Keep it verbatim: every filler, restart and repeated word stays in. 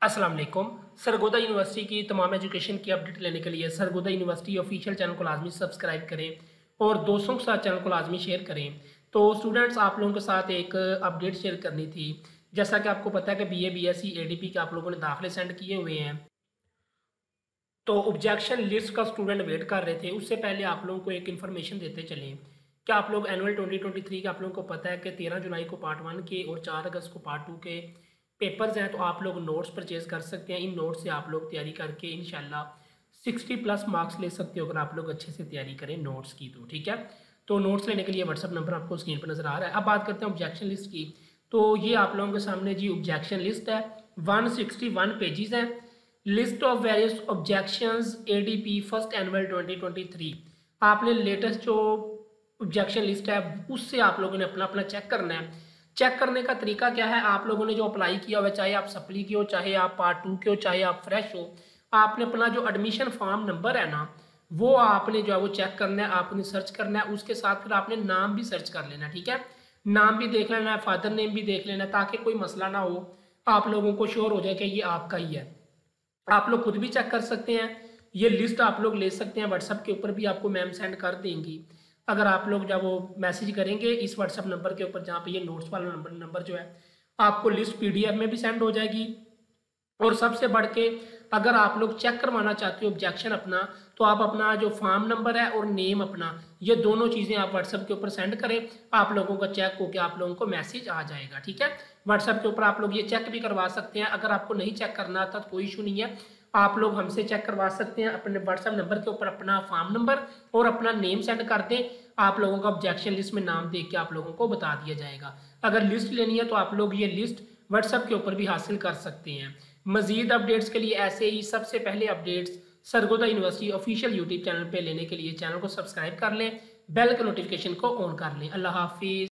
अस्सलाम वालेकुम। सरगोदा यूनिवर्सिटी की तमाम एजुकेशन की अपडेट लेने के लिए सरगोदा यूनिवर्सिटी ऑफिशियल चैनल को लाजमी सब्सक्राइब करें और दोस्तों के साथ चैनल को लाजमी शेयर करें। तो स्टूडेंट्स, आप लोगों के साथ एक अपडेट शेयर करनी थी। जैसा कि आपको पता है कि B A B S C A D P के आप लोगों ने दाखिले सेंड किए हुए हैं, तो ऑब्जेक्शन लिस्ट का स्टूडेंट वेट कर रहे थे। उससे पहले आप लोगों को एक इन्फॉर्मेशन देते चलें कि आप लोग एनुअल ट्वेंटी ट्वेंटी थ्री के आप लोगों को पता है कि तेरह जुलाई को पार्ट वन के और चार अगस्त को पार्ट टू के पेपर्स हैं। तो आप लोग नोट्स परचेज़ कर सकते हैं। इन नोट्स से आप लोग तैयारी करके इंशाल्लाह सिक्सटी प्लस मार्क्स ले सकते हो अगर आप लोग अच्छे से तैयारी करें नोट्स की। तो ठीक है, तो नोट्स लेने के लिए व्हाट्सअप नंबर आपको स्क्रीन पर नज़र आ रहा है। अब बात करते हैं ऑब्जेक्शन लिस्ट की। तो ये आप लोगों के सामने जी ऑब्जेक्शन लिस्ट है, वन सिक्सटी वन पेजेस हैं। List of various objections A D P first annual twenty twenty three. आपने लेटेस्ट जो ऑब्जेक्शन लिस्ट है उससे आप लोगों ने अपना अपना चेक करना है। चेक करने का तरीका क्या है, आप लोगों ने जो अप्लाई किया हुआ है, चाहे आप सप्ली की हो, चाहे आप पार्ट टू के हो, चाहे आप फ्रेश हो, आपने अपना जो एडमिशन फॉर्म नंबर है ना, वो आपने जो है वो चेक करना है, आपने सर्च करना है। उसके साथ फिर आपने नाम भी सर्च कर लेना है। ठीक है, नाम भी देख लेना है, फादर नेम भी देख लेना है, ताकि कोई मसला ना हो, आप लोगों को श्योर हो जाए कि ये आपका ही है। आप लोग खुद भी चेक कर सकते हैं, ये लिस्ट आप लोग ले सकते हैं। व्हाट्सएप के ऊपर भी आपको मैम सेंड कर देंगी। अगर आप लोग जब वो मैसेज करेंगे इस व्हाट्सएप नंबर के ऊपर जहाँ पे ये नोट्स वाला नंबर नंबर जो है, आपको लिस्ट पीडीएफ में भी सेंड हो जाएगी। और सबसे बढ़ के अगर आप लोग चेक करवाना चाहते हो ऑब्जेक्शन अपना, तो आप अपना जो फॉर्म नंबर है और नेम अपना, ये दोनों चीज़ें आप व्हाट्सएप के ऊपर सेंड करें। आप लोगों का चेक होकर आप लोगों को मैसेज आ जाएगा। ठीक है, व्हाट्सएप के ऊपर आप लोग ये चेक भी करवा सकते हैं। अगर आपको नहीं चेक करना आता तो कोई इशू नहीं है, आप लोग हमसे चेक करवा सकते हैं। अपने व्हाट्सएप नंबर के ऊपर अपना फॉर्म नंबर और अपना नेम सेंड कर दें, आप लोगों का ऑब्जेक्शन लिस्ट में नाम देख के आप लोगों को बता दिया जाएगा। अगर लिस्ट लेनी है तो आप लोग ये लिस्ट व्हाट्सएप के ऊपर भी हासिल कर सकते हैं। मजीद अपडेट्स के लिए ऐसे ही सबसे पहले updates Sargodha university official YouTube channel पे लेने के लिए चैनल को सब्सक्राइब कर लें, बेल के नोटिफिकेशन को ऑन कर लें। अल्लाह हाफिज़।